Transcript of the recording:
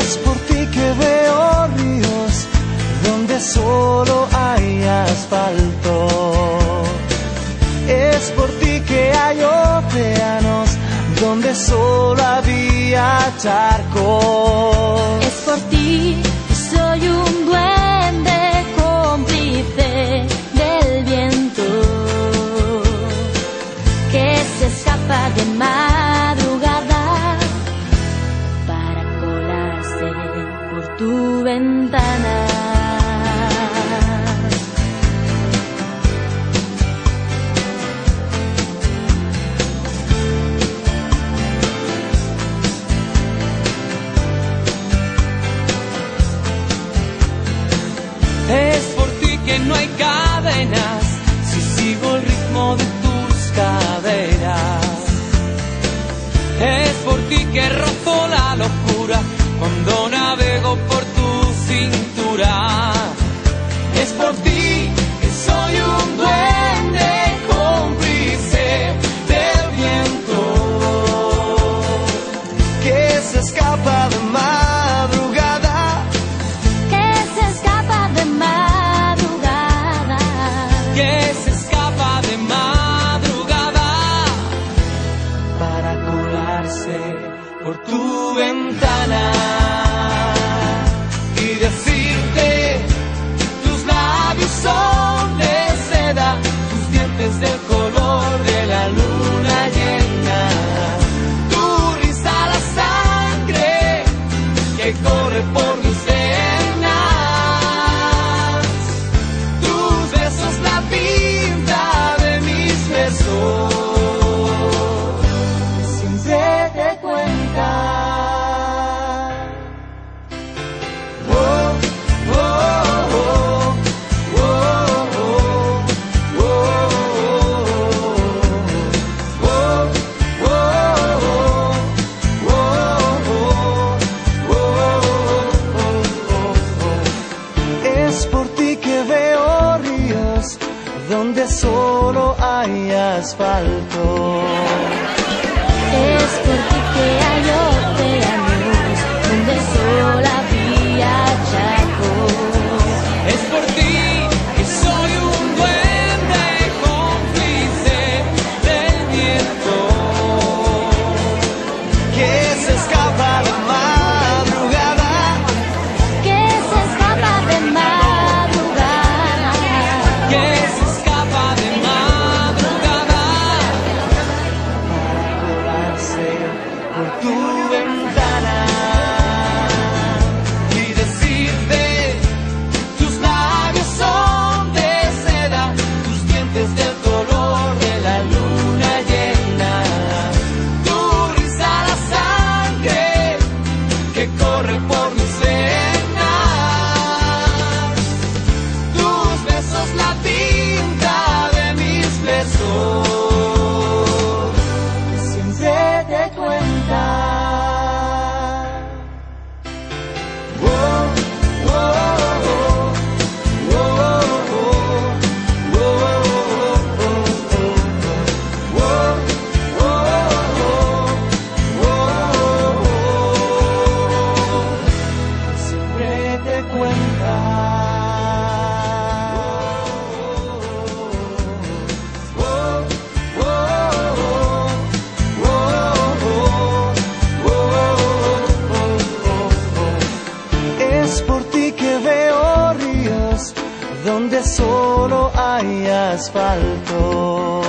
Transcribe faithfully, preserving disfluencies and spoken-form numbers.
Es por ti que veo ríos donde solo hay asfalto. Es por ti que hay océanos donde solo había charcos. Es por ti que soy un duende cómplice del viento que se escapa de madrugada para colarse por tu ventana. Es por ti que no hay cadenas si sigo el ritmo de tus caderas. Es por ti que rozo la locura cuando navego por tu cintura. Es por ti que soy un duende cómplice del viento que se escapa de madrugada. Que se escapa de madrugada. Que se escapa de madrugada para colarse por tu ventana y decirte: tus labios son de seda, tus dientes del color de la luna llena, tu risa la sangre que corre por mis venas, tus besos la pinta de mis besos. Siempre te cuenta. Es por ti que veo ríos donde solo hay asfalto. Es por ti que hay océanos donde solo había charcos. Es por ti que soy un duende cómplice del viento que se escapa de madrugada. Que se escapa de madrugada. Que se escapa de madrugada para colarse por tu ventana y decirte: tus labios son de seda, tus dientes del color de la luna llena, tu risa la sangre que corre por mis venas, tus besos la tinta de mis besos. Siempre te cuenta. Siempre te cuenta. Es por ti que veo ríos donde solo hay asfalto.